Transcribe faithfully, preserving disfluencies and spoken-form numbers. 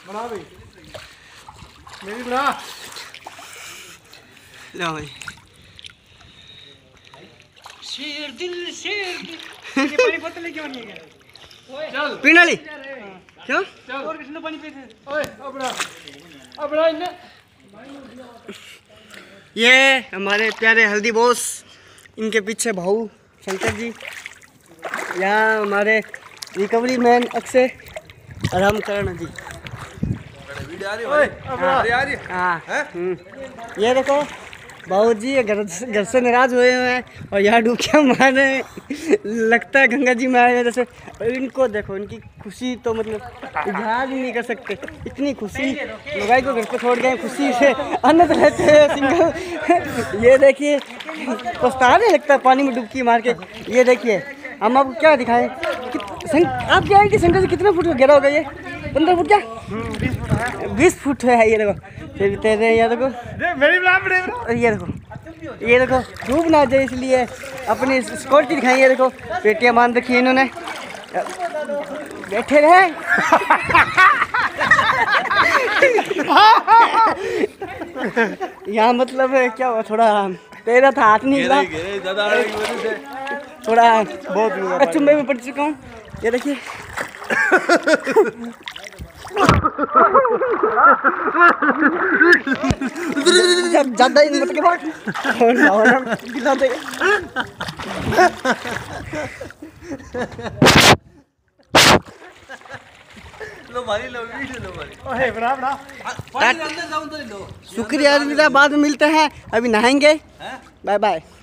बना भाई मेरी बना लो भाई। शेर दिल शेर दिल ये पानी बोतल लेके बनी है चल पीने वाली क्यों चल और किसने पानी पीते ओए अपना अपना इन्हें ये हमारे प्यारे हल्दी बॉस, इनके पीछे भाऊ शंकर जी, यहाँ हमारे रिकवरी मैन अक्षय और हम करण जी। हाँ ये देखो भाऊ जी घर घर से नाराज हुए हुए हैं और यहाँ डुबकियाँ मार रहे हैं, लगता है गंगा जी में आए हैं जैसे। और इनको देखो, इनकी खुशी तो मतलब इजहार ही नहीं कर सकते, इतनी खुशी। लुगाई को घर पे छोड़ गए खुशी से आनंद लेते हैं सिंगल। ये देखिए पछताने लगता है पानी में डुबकी मार के। ये देखिए हम आपको क्या दिखाएं, आप क्या है कि शंकर जी कितना फुट गहरा होगा ये? पंद्रह फुट क्या बीस फुट है। ये देखो फिर भी तैर रहे हैं। ये देखो ये देखो ये देखो डूब ना जाए इसलिए अपनी सिक्योरिटी दिखाई। ये देखो पेटियाँ बांध रखी है इन्होंने, बैठे रहे। यहाँ मतलब क्या हुआ, थोड़ा तैरा था हाथ नहीं हिला, थोड़ा बहुत अचंभे में पड़ चुका हूँ। ये देखिए ज्यादा ही मत गिला दे। लो भारी लो वीडियो लो भारी। ओए बना बना पानी अंदर जाऊं तो लो। शुक्रिया, बाद में मिलते हैं, अभी नहाएंगे। Bye bye.